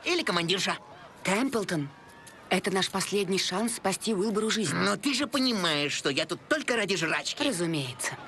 или командирша. Темплтон, это наш последний шанс спасти Уилбору жизнь. Но ты же понимаешь, что я тут только ради жрачки. Разумеется.